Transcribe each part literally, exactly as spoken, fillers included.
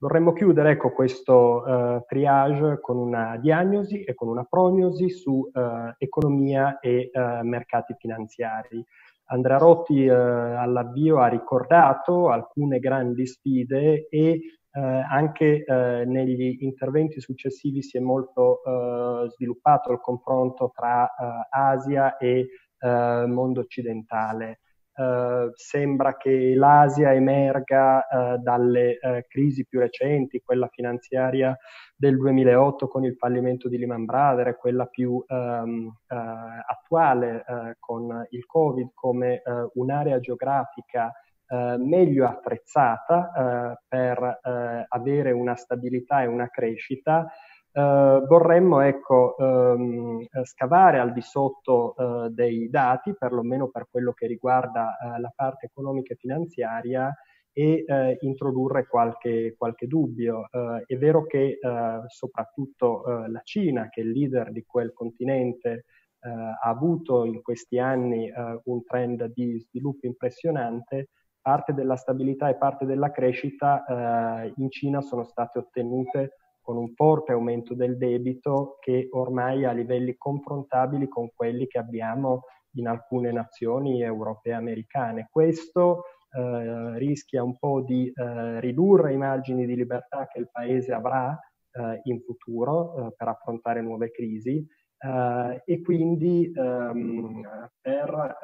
Vorremmo chiudere, ecco, questo eh, triage con una diagnosi e con una prognosi su eh, economia e eh, mercati finanziari. Andrea Rotti eh, all'avvio ha ricordato alcune grandi sfide e eh, anche eh, negli interventi successivi si è molto eh, sviluppato il confronto tra eh, Asia e eh, mondo occidentale. Uh, sembra che l'Asia emerga uh, dalle uh, crisi più recenti, quella finanziaria del duemilaotto con il fallimento di Lehman Brothers e quella più um, uh, attuale uh, con il Covid, come uh, un'area geografica uh, meglio attrezzata uh, per uh, avere una stabilità e una crescita. Uh, vorremmo ecco, um, scavare al di sotto uh, dei dati, perlomeno per quello che riguarda uh, la parte economica e finanziaria, e uh, introdurre qualche, qualche dubbio. Uh, è vero che uh, soprattutto uh, la Cina, che è il leader di quel continente, uh, ha avuto in questi anni uh, un trend di sviluppo impressionante. Parte della stabilità e parte della crescita uh, in Cina sono state ottenute con un forte aumento del debito che ormai ha livelli confrontabili con quelli che abbiamo in alcune nazioni europee e americane. Questo eh, rischia un po' di eh, ridurre i margini di libertà che il Paese avrà eh, in futuro eh, per affrontare nuove crisi eh, e quindi ehm, per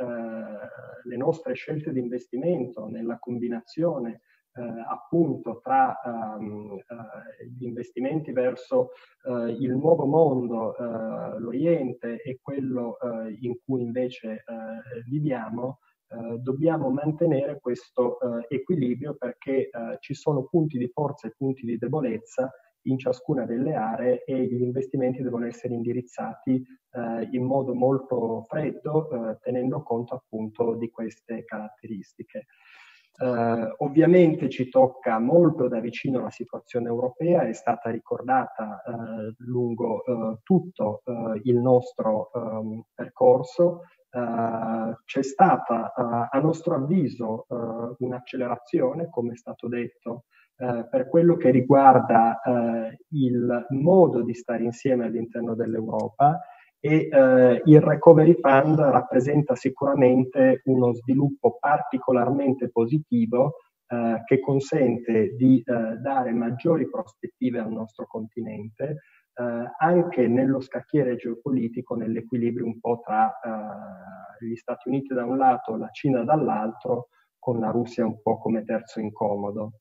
eh, le nostre scelte di investimento nella combinazione Eh, appunto tra um, uh, gli investimenti verso uh, il nuovo mondo, uh, l'Oriente e quello uh, in cui invece uh, viviamo, uh, dobbiamo mantenere questo uh, equilibrio perché uh, ci sono punti di forza e punti di debolezza in ciascuna delle aree e gli investimenti devono essere indirizzati uh, in modo molto freddo, uh, tenendo conto appunto di queste caratteristiche. Uh, ovviamente ci tocca molto da vicino la situazione europea, è stata ricordata uh, lungo uh, tutto uh, il nostro um, percorso. Uh, c'è stata, uh, a nostro avviso, uh, un'accelerazione, come è stato detto, uh, per quello che riguarda uh, il modo di stare insieme all'interno dell'Europa. E eh, il Recovery Fund rappresenta sicuramente uno sviluppo particolarmente positivo eh, che consente di eh, dare maggiori prospettive al nostro continente, eh, anche nello scacchiere geopolitico, nell'equilibrio un po' tra eh, gli Stati Uniti da un lato, la Cina dall'altro, con la Russia un po' come terzo incomodo.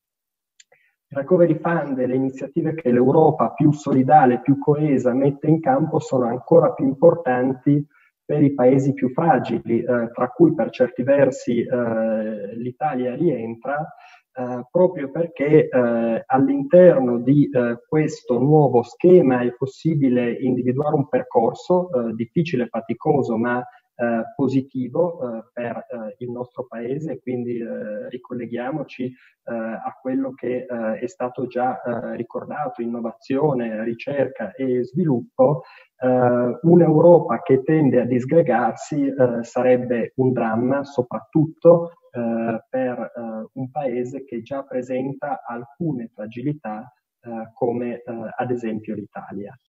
Il Recovery Fund e le iniziative che l'Europa più solidale, più coesa mette in campo sono ancora più importanti per i paesi più fragili, eh, tra cui per certi versi eh, l'Italia rientra, eh, proprio perché eh, all'interno di eh, questo nuovo schema è possibile individuare un percorso eh, difficile, faticoso, ma Eh, positivo eh, per eh, il nostro paese, quindi eh, ricolleghiamoci eh, a quello che eh, è stato già eh, ricordato: innovazione, ricerca e sviluppo. Eh, un'Europa che tende a disgregarsi eh, sarebbe un dramma, soprattutto eh, per eh, un paese che già presenta alcune fragilità eh, come eh, ad esempio l'Italia.